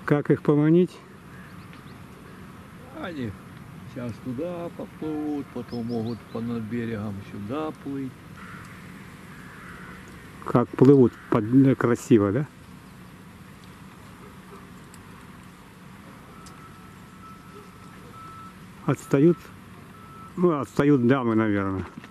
Как их поманить? Они сейчас туда поплывут, потом могут над берегом сюда плыть. Как плывут красиво, да? Отстают. Ну, отстают дамы, наверное.